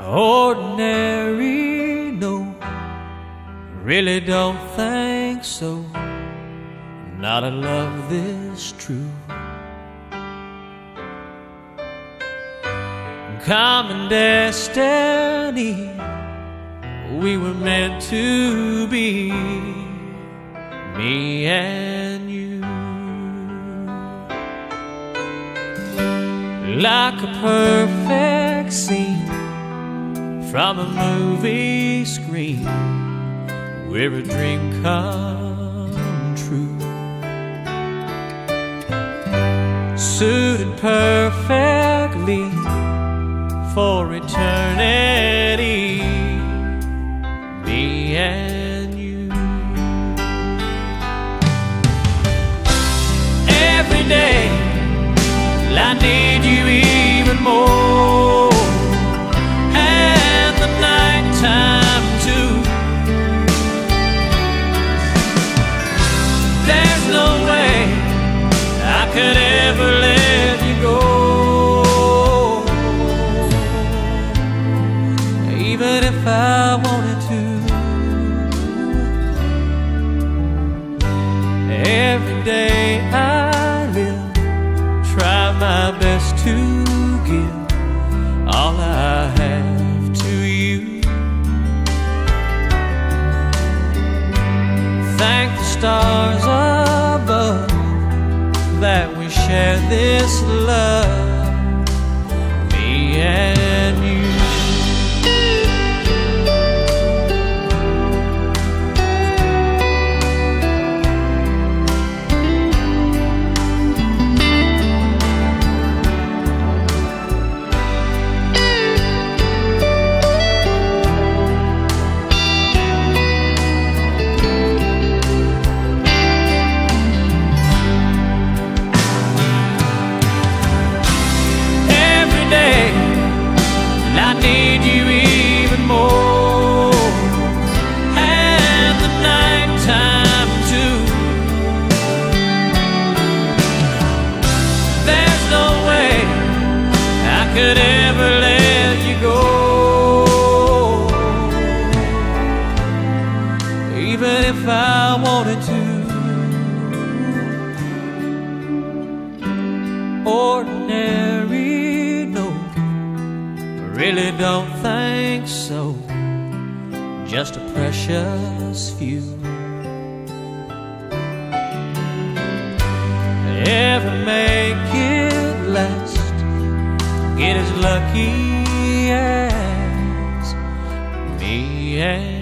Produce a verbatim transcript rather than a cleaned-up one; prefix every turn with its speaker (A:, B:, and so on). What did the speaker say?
A: Ordinary, no, really don't think so. Not a love this true. Common destiny, we were meant to be, me and you. Like a perfect scene from a movie screen, we're a dream come true. Suited perfectly for eternity, me and you. Every day I need you even more, and the night time too. There's no way I could ever let you go, even if I wanted to. Every day I live, try my best to give all I have to you. Thank the stars above that we share this love, me and you. I need you even more, and the night time too. There's no way I could ever let you go, even if I wanted to. Ordinary, no, really don't think so. Just a precious few. Ever make it last, get as lucky as me and